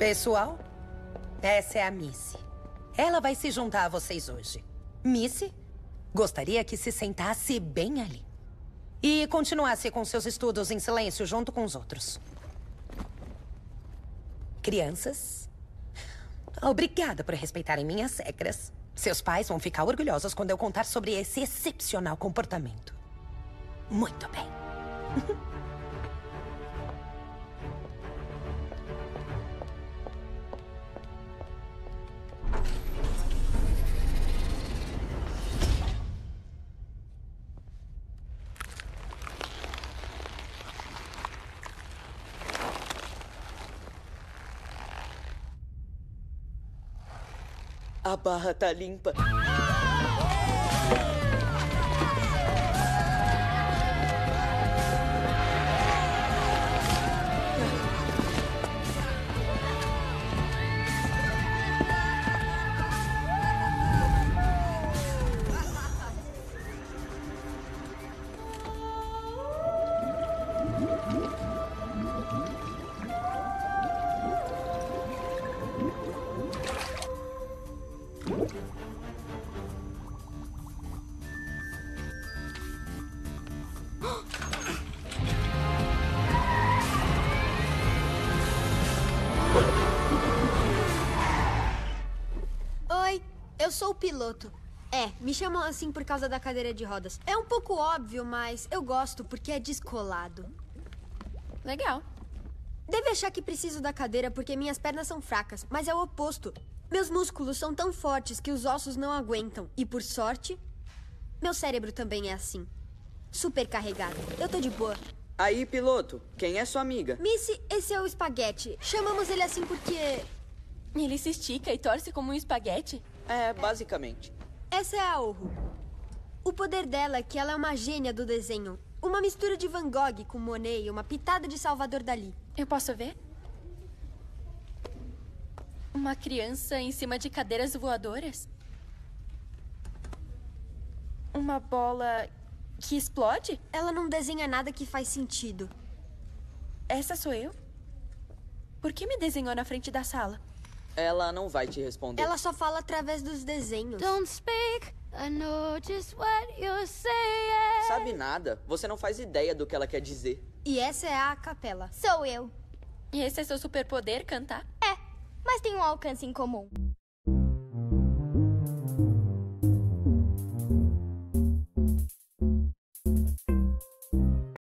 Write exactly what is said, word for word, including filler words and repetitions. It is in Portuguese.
Pessoal, essa é a Missy. Ela vai se juntar a vocês hoje. Missy, gostaria que se sentasse bem ali. E continuasse com seus estudos em silêncio junto com os outros. Crianças, obrigada por respeitarem minhas regras. Seus pais vão ficar orgulhosos quando eu contar sobre esse excepcional comportamento. Muito bem. A barra tá limpa. Oi, eu sou o piloto. É, me chamam assim por causa da cadeira de rodas. É um pouco óbvio, mas eu gosto porque é descolado. Legal. Deve achar que preciso da cadeira porque minhas pernas são fracas, mas é o oposto. Meus músculos são tão fortes que os ossos não aguentam. E por sorte, meu cérebro também é assim. Super carregado. Eu tô de boa. Aí, piloto, quem é sua amiga? Missy, esse é o espaguete. Chamamos ele assim porque... Ele se estica e torce como um espaguete? É, basicamente. Essa é a Oru. O poder dela é que ela é uma gênia do desenho. Uma mistura de Van Gogh com Monet e uma pitada de Salvador Dalí. Eu posso ver? Uma criança em cima de cadeiras voadoras? Uma bola que explode? Ela não desenha nada que faz sentido. Essa sou eu? Por que me desenhou na frente da sala? Ela não vai te responder. Ela só fala através dos desenhos. Don't speak, I know just what you're saying. Sabe nada? Você não faz ideia do que ela quer dizer. E essa é a capela. Sou eu. E esse é seu superpoder, cantar? É, mas tem um alcance em comum.